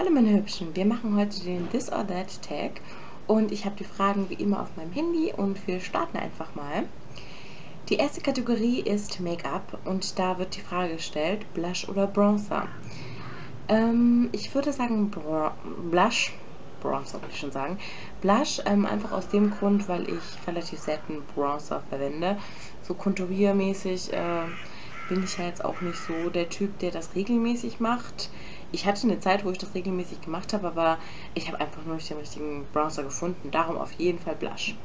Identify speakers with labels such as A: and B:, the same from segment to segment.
A: Hallo meine Hübschen, wir machen heute den This or That Tag und ich habe die Fragen wie immer auf meinem Handy und wir starten einfach mal. Die erste Kategorie ist Make-up und da wird die Frage gestellt, Blush oder Bronzer. Ich würde sagen Blush, Bronzer würde ich schon sagen. Blush, einfach aus dem Grund, weil ich relativ selten Bronzer verwende. So konturiermäßig bin ich ja jetzt auch nicht so der Typ, der das regelmäßig macht. Ich hatte eine Zeit, wo ich das regelmäßig gemacht habe, aber ich habe einfach nur nicht den richtigen Bronzer gefunden. Darum auf jeden Fall Blush.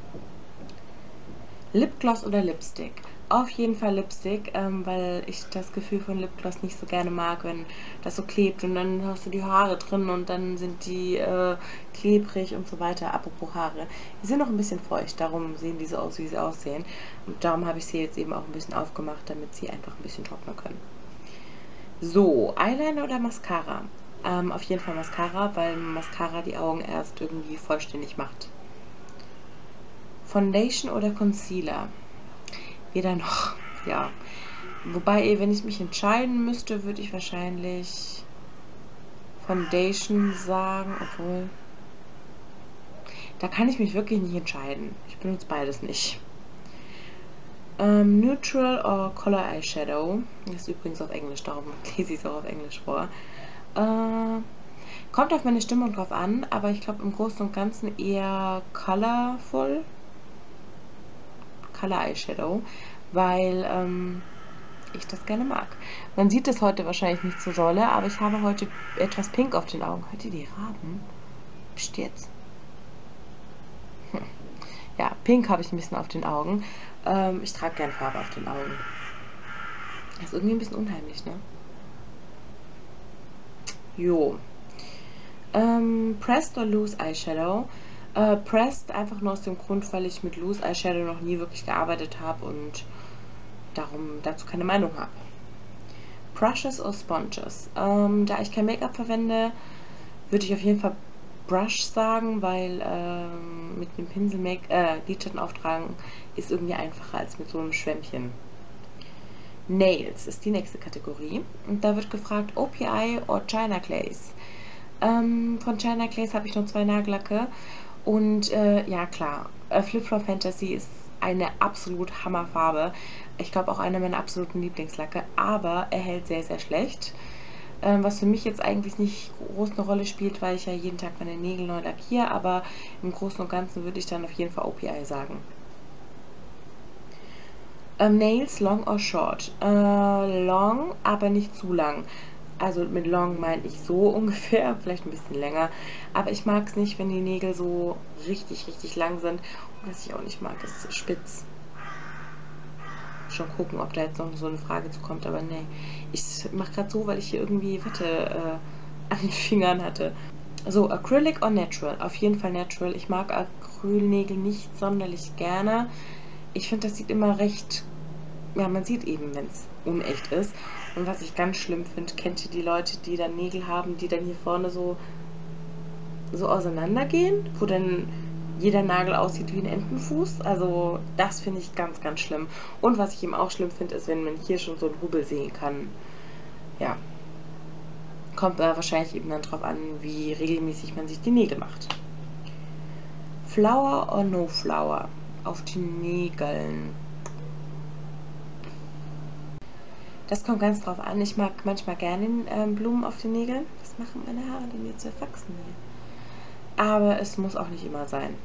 A: Lipgloss oder Lipstick? Auf jeden Fall Lipstick, weil ich das Gefühl von Lipgloss nicht so gerne mag, wenn das so klebt und dann hast du die Haare drin und dann sind die klebrig und so weiter. Apropos Haare, die sind noch ein bisschen feucht, darum sehen die so aus, wie sie aussehen. Und darum habe ich sie jetzt eben auch ein bisschen aufgemacht, damit sie einfach ein bisschen trocknen können. So, Eyeliner oder Mascara? Auf jeden Fall Mascara, weil Mascara die Augen erst irgendwie vollständig macht. Foundation oder Concealer? Weder noch, ja. Wobei, wenn ich mich entscheiden müsste, würde ich wahrscheinlich Foundation sagen, obwohl, da kann ich mich wirklich nicht entscheiden. Ich benutze beides nicht. Neutral or Color Eyeshadow? Das ist übrigens auf Englisch, darum lese ich es auch auf Englisch vor. Kommt auf meine Stimmung drauf an, aber ich glaube im Großen und Ganzen eher Color Eyeshadow, weil ich das gerne mag. Man sieht es heute wahrscheinlich nicht so dolle, aber ich habe heute etwas Pink auf den Augen. Hört ihr die Raben? Psst jetzt. Ja, Pink habe ich ein bisschen auf den Augen. Ich trage gern Farbe auf den Augen. Das ist irgendwie ein bisschen unheimlich, ne? Jo. Pressed or Loose Eyeshadow? Pressed einfach nur aus dem Grund, weil ich mit Loose Eyeshadow noch nie wirklich gearbeitet habe und dazu keine Meinung habe. Brushes or Sponges? Da ich kein Make-up verwende, würde ich auf jeden Fall Brush sagen, weil mit dem Pinsel Lidschatten auftragen ist irgendwie einfacher als mit so einem Schwämmchen. Nails ist die nächste Kategorie. Und da wird gefragt, OPI or China Glaze. Von China Glaze habe ich nur 2 Nagellacke. Und ja klar, Flip Flop Fantasy ist eine absolut Hammerfarbe. Ich glaube auch eine meiner absoluten Lieblingslacke, aber er hält sehr, sehr schlecht. Was für mich jetzt eigentlich nicht groß eine Rolle spielt, weil ich ja jeden Tag meine Nägel neu lackiere, aber im Großen und Ganzen würde ich dann auf jeden Fall OPI sagen. Nails long or short? Long, aber nicht zu lang. Also mit long meine ich so ungefähr, vielleicht ein bisschen länger. Aber ich mag es nicht, wenn die Nägel so richtig, richtig lang sind. Und was ich auch nicht mag, ist spitz. Schon gucken, ob da jetzt noch so eine Frage zu kommt, aber nee. Ich mache gerade so, weil ich hier irgendwie Watte an den Fingern hatte. So, Acrylic or Natural? Auf jeden Fall Natural. Ich mag Acrylnägel nicht sonderlich gerne. Ich finde, das sieht immer recht, ja, man sieht eben, wenn es unecht ist. Und was ich ganz schlimm finde, kennt ihr die Leute, die dann Nägel haben, die dann hier vorne so auseinandergehen, wo dann jeder Nagel aussieht wie ein Entenfuß. Also das finde ich ganz, ganz schlimm. Und was ich eben auch schlimm finde, ist, wenn man hier schon so einen Hubbel sehen kann. Ja. Kommt wahrscheinlich eben dann drauf an, wie regelmäßig man sich die Nägel macht. Flower or no flower? Auf den Nägeln. Das kommt ganz drauf an. Ich mag manchmal gerne Blumen auf den Nägeln. Was machen meine Haare denn jetzt wachsen hier? Aber es muss auch nicht immer sein.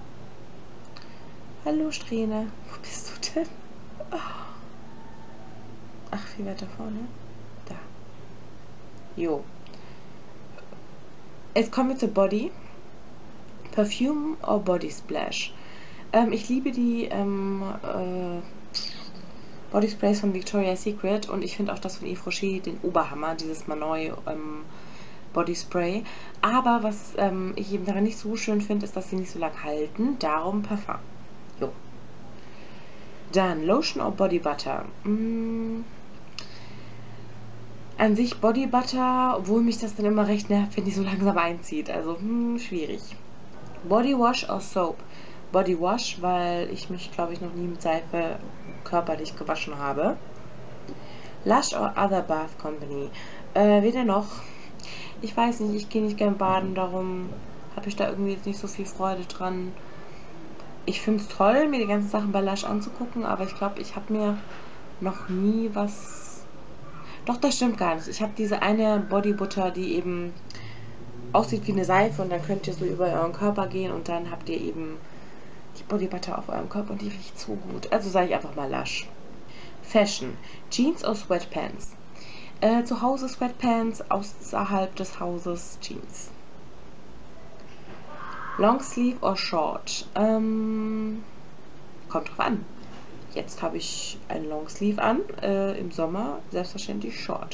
A: Hallo Strähne, wo bist du denn? Oh. Ach, viel weiter vorne. Da. Jo. Jetzt kommen wir zu Body. Perfume or Body Splash? Ich liebe die Body Sprays von Victoria's Secret und ich finde auch das von Yves Rocher den Oberhammer, dieses Manoi Body Spray. Aber was ich eben daran nicht so schön finde, ist, dass sie nicht so lang halten. Darum Parfum. Jo. Dann Lotion or Body Butter? An sich Body Butter, obwohl mich das dann immer recht nervt, wenn die so langsam einzieht. Also schwierig. Body Wash or Soap? Body Wash, weil ich mich, glaube ich, noch nie mit Seife körperlich gewaschen habe. Lush or Other Bath Company? Weder noch. Ich weiß nicht, ich gehe nicht gern baden, darum habe ich da irgendwie jetzt nicht so viel Freude dran. Ich finde es toll, mir die ganzen Sachen bei Lush anzugucken, aber ich glaube, ich habe mir noch nie was... Doch, das stimmt gar nicht. Ich habe diese eine Bodybutter, die eben aussieht wie eine Seife und dann könnt ihr so über euren Körper gehen und dann habt ihr eben die Bodybutter auf eurem Körper und die riecht so gut. Also sage ich einfach mal Lush. Fashion. Jeans oder Sweatpants? Zu Hause Sweatpants, außerhalb des Hauses Jeans. Long Sleeve oder Short? Kommt drauf an. Jetzt habe ich ein Long Sleeve an, im Sommer selbstverständlich Short.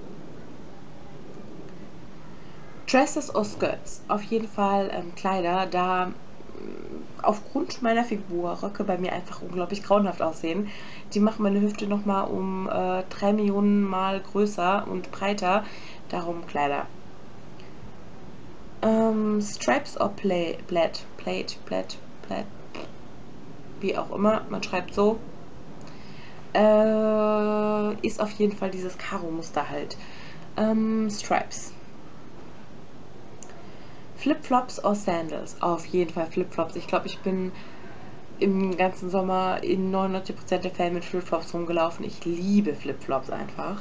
A: Dresses oder Skirts? Auf jeden Fall Kleider, da aufgrund meiner Figur Röcke bei mir einfach unglaublich grauenhaft aussehen. Die machen meine Hüfte nochmal um 3 Millionen Mal größer und breiter. Darum Kleider. Stripes or Plaid? Wie auch immer, man schreibt so. Ist auf jeden Fall dieses Karo-Muster halt. Stripes. Flipflops oder Sandals? Auf jeden Fall Flipflops. Ich glaube, ich bin im ganzen Sommer in 99% der Fälle mit Flipflops rumgelaufen. Ich liebe Flipflops einfach.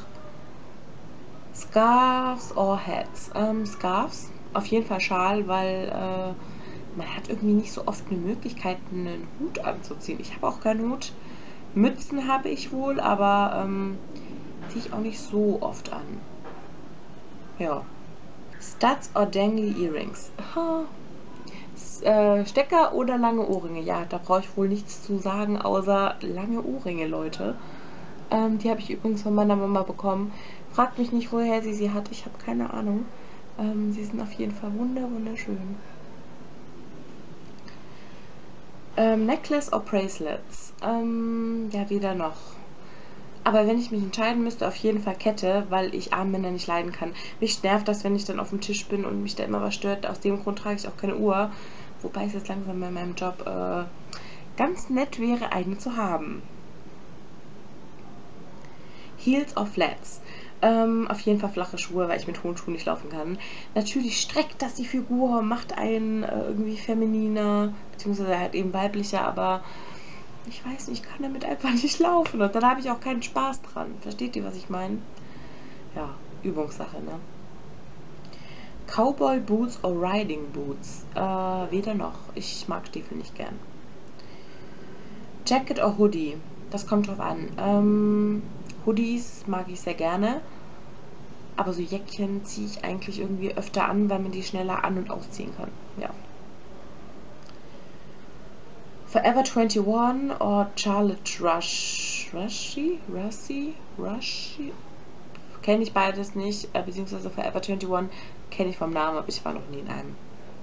A: Scarves or Hats? Scarves. Auf jeden Fall Schal, weil man hat irgendwie nicht so oft eine Möglichkeit, einen Hut anzuziehen. Ich habe auch keinen Hut. Mützen habe ich wohl, aber ziehe ich auch nicht so oft an. Ja. Studs or dangly Earrings? Stecker oder lange Ohrringe? Ja, da brauche ich wohl nichts zu sagen, außer lange Ohrringe, Leute. Die habe ich übrigens von meiner Mama bekommen. Fragt mich nicht, woher sie hat. Ich habe keine Ahnung. Sie sind auf jeden Fall wunderschön. Necklace or Bracelets? Ja, weder noch. Aber wenn ich mich entscheiden müsste, auf jeden Fall Kette, weil ich Armbänder nicht leiden kann. Mich nervt das, wenn ich dann auf dem Tisch bin und mich da immer was stört. Aus dem Grund trage ich auch keine Uhr. Wobei es jetzt langsam bei meinem Job ganz nett wäre, eine zu haben. Heels or Flats? Auf jeden Fall flache Schuhe, weil ich mit hohen Schuhen nicht laufen kann. Natürlich streckt das die Figur, macht einen irgendwie femininer, beziehungsweise halt eben weiblicher, aber ich weiß nicht, ich kann damit einfach nicht laufen und dann habe ich auch keinen Spaß dran. Versteht ihr, was ich meine? Ja, Übungssache, ne? Cowboy Boots or Riding Boots? Weder noch. Ich mag Stiefel nicht gern. Jacket or Hoodie? Das kommt drauf an. Hoodies mag ich sehr gerne, aber so Jäckchen ziehe ich eigentlich irgendwie öfter an, weil man die schneller an- und ausziehen kann. Ja. Forever 21 or Charlotte Rushi? Kenne ich beides nicht, beziehungsweise Forever 21 kenne ich vom Namen, aber ich war noch nie in einem.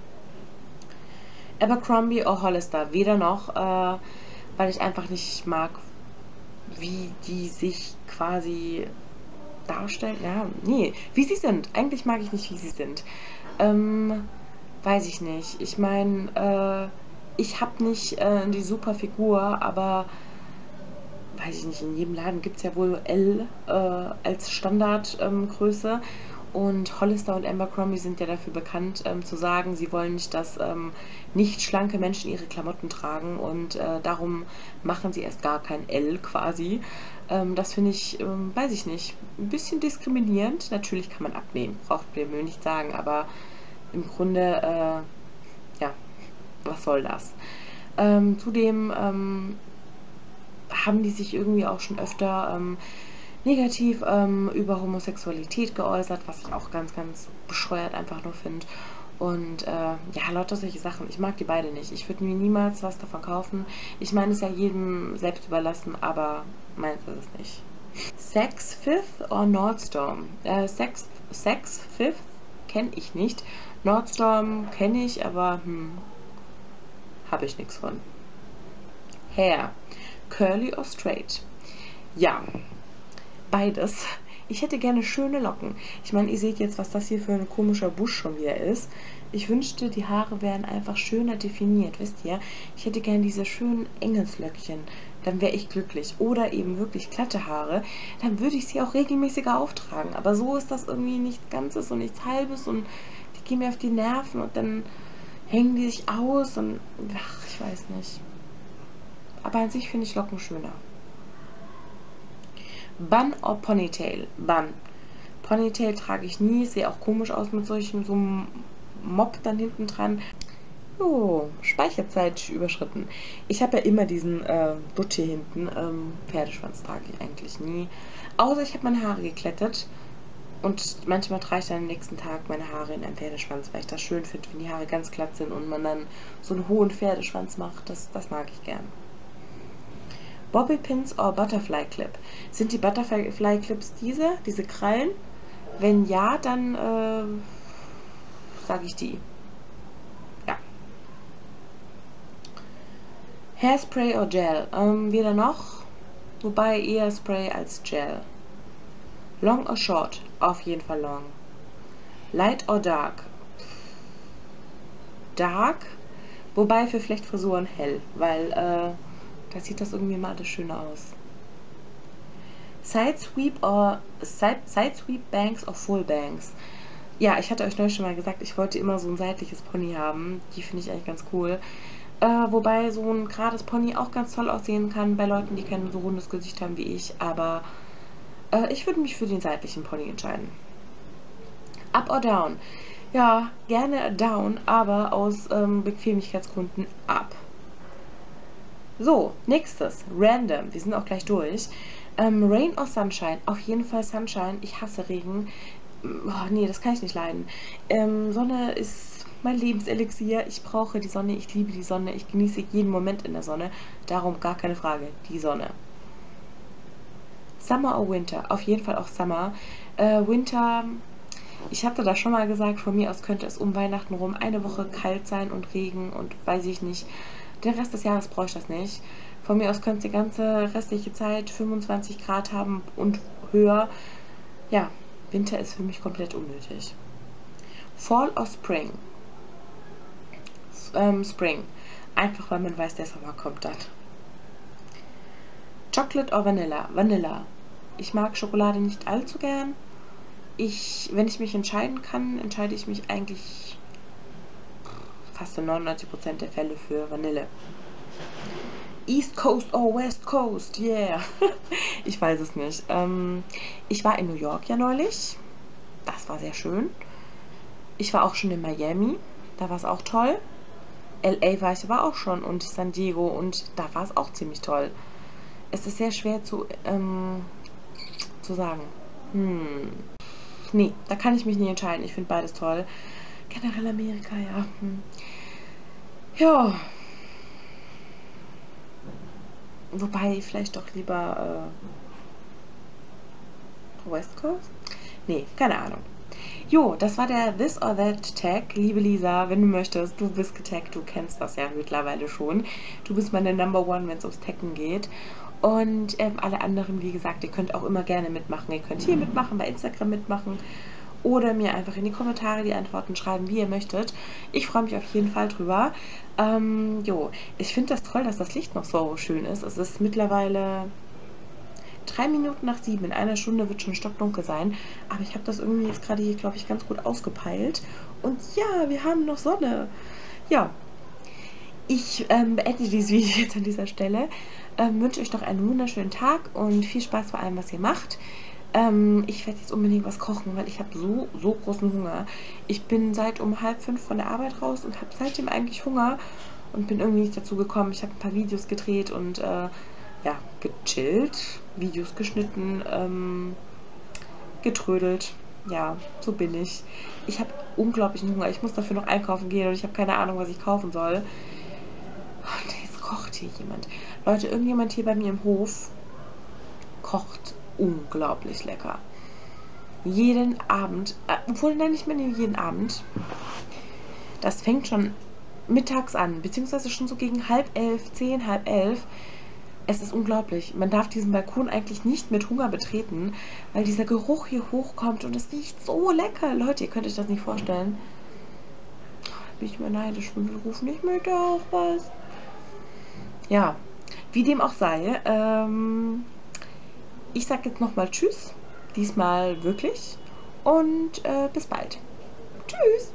A: Abercrombie or Hollister? Weder noch, weil ich einfach nicht mag, wie die sich quasi darstellen. Ja, nee, wie sie sind. Eigentlich mag ich nicht, wie sie sind. Weiß ich nicht. Ich meine, ich habe nicht die super Figur, aber weiß ich nicht, in jedem Laden gibt es ja wohl L als Standardgröße. Und Hollister und Abercrombie sind ja dafür bekannt, zu sagen, sie wollen nicht, dass nicht schlanke Menschen ihre Klamotten tragen und darum machen sie erst gar kein L quasi. Das finde ich, weiß ich nicht, ein bisschen diskriminierend. Natürlich kann man abnehmen, braucht mir nicht sagen, aber im Grunde, ja, was soll das? Zudem haben die sich irgendwie auch schon öfter negativ über Homosexualität geäußert, was ich auch ganz bescheuert einfach nur finde. Und ja, lauter solche Sachen. Ich mag die beide nicht. Ich würde mir niemals was davon kaufen. Ich meine, es ist ja jedem selbst überlassen, aber meins ist es nicht. Saks Fifth or Nordstrom? Saks Fifth kenne ich nicht. Nordstrom kenne ich, aber habe ich nichts von. Hair. Curly or straight? Ja, beides. Ich hätte gerne schöne Locken. Ich meine, ihr seht jetzt, was das hier für ein komischer Busch schon wieder ist. Ich wünschte, die Haare wären einfach schöner definiert, wisst ihr? Ich hätte gerne diese schönen Engelslöckchen. dann wäre ich glücklich. Oder eben wirklich glatte Haare, dann würde ich sie auch regelmäßiger auftragen. Aber so ist das irgendwie nichts Ganzes und nichts Halbes und die gehen mir auf die Nerven und dann hängen die sich aus und ach, ich weiß nicht. Aber an sich finde ich Locken schöner. Bun or Ponytail? Bun. Ponytail trage ich nie, sehe auch komisch aus mit so einem Mob dann hinten dran. Oh, Speicherzeit überschritten. Ich habe ja immer diesen Dutt hier hinten. Pferdeschwanz trage ich eigentlich nie. Außer ich habe meine Haare geklettet. Und manchmal trage ich dann am nächsten Tag meine Haare in einen Pferdeschwanz, weil ich das schön finde, wenn die Haare ganz glatt sind und man dann so einen hohen Pferdeschwanz macht. Das mag ich gern. Bobby Pins or Butterfly Clip? Sind die Butterfly Clips diese Krallen? Wenn ja, dann sage ich die. Ja. Hairspray or Gel? Weder noch, wobei eher Spray als Gel. Long or Short? Auf jeden Fall Long. Light or Dark? Dark, wobei für Flechtfrisuren hell, weil da sieht das irgendwie mal alles schöner aus. Side Sweep Bangs or Full Bangs? Ja, ich hatte euch neulich schon mal gesagt, ich wollte immer so ein seitliches Pony haben. Die finde ich eigentlich ganz cool. Wobei so ein gerades Pony auch ganz toll aussehen kann bei Leuten, die kein so rundes Gesicht haben wie ich. Aber ich würde mich für den seitlichen Pony entscheiden. Up or Down? Ja, gerne Down, aber aus Bequemlichkeitsgründen Up. So, nächstes. Random. Wir sind auch gleich durch. Rain or Sunshine? Auf jeden Fall Sunshine. Ich hasse Regen. Oh, nee, das kann ich nicht leiden. Sonne ist mein Lebenselixier. Ich brauche die Sonne. Ich liebe die Sonne. Ich genieße jeden Moment in der Sonne. Darum gar keine Frage. Die Sonne. Summer or Winter? Auf jeden Fall auch Summer. Winter, ich hatte das schon mal gesagt, von mir aus könnte es um Weihnachten rum eine Woche kalt sein und Regen und weiß ich nicht. Den Rest des Jahres brauche ich das nicht. Von mir aus könnte es die ganze restliche Zeit 25 Grad haben und höher. Ja, Winter ist für mich komplett unnötig. Fall or Spring? Spring. Einfach weil man weiß, der Sommer kommt dann. Chocolate or Vanilla? Vanilla. Ich mag Schokolade nicht allzu gern. Wenn ich mich entscheiden kann, entscheide ich mich eigentlich fast in 99% der Fälle für Vanille. East Coast or West Coast? Yeah. Ich weiß es nicht. Ich war in New York ja neulich. Das war sehr schön. Ich war auch schon in Miami. Da war es auch toll. LA war ich aber auch schon und San Diego und da war es auch ziemlich toll. Es ist sehr schwer zu sagen. Nee, da kann ich mich nicht entscheiden. Ich finde beides toll. Generell Amerika, ja. Ja. Wobei, vielleicht doch lieber West Coast? Nee, keine Ahnung. Jo, das war der This or That Tag. Liebe Lisa, wenn du möchtest, du bist getaggt, du kennst das ja mittlerweile schon. Du bist meine Number One, wenn es ums Taggen geht. Und alle anderen, wie gesagt, ihr könnt auch immer gerne mitmachen. Ihr könnt hier mitmachen, bei Instagram mitmachen oder mir einfach in die Kommentare die Antworten schreiben, wie ihr möchtet. Ich freue mich auf jeden Fall drüber. Jo, ich finde das toll, dass das Licht noch so schön ist. Es ist mittlerweile 3 Minuten nach 7. In einer Stunde wird schon stockdunkel sein. Aber ich habe das irgendwie jetzt gerade hier, glaube ich, ganz gut ausgepeilt. Und ja, wir haben noch Sonne. Ja, ich beende dieses Video jetzt an dieser Stelle. Wünsche euch noch einen wunderschönen Tag und viel Spaß bei allem, was ihr macht. Ich werde jetzt unbedingt was kochen, weil ich habe so großen Hunger. Ich bin seit um 4:30 von der Arbeit raus und habe seitdem eigentlich Hunger und bin irgendwie nicht dazu gekommen. Ich habe ein paar Videos gedreht und ja, gechillt, Videos geschnitten, getrödelt. Ja, so bin ich. Ich habe unglaublichen Hunger. Ich muss dafür noch einkaufen gehen und ich habe keine Ahnung, was ich kaufen soll. Und jetzt kocht hier jemand. Leute, irgendjemand hier bei mir im Hof kocht unglaublich lecker. Jeden Abend, obwohl, nein, nicht mehr jeden Abend. Das fängt schon mittags an, beziehungsweise schon so gegen 10:30, 10, 10:30. Es ist unglaublich. Man darf diesen Balkon eigentlich nicht mit Hunger betreten, weil dieser Geruch hier hochkommt und es riecht so lecker. Leute, ihr könnt euch das nicht vorstellen. Bin ich mir neidisch, wir rufen nicht mit auch was. Ja, Wie dem auch sei, ich sage jetzt nochmal Tschüss, diesmal wirklich, und bis bald. Tschüss!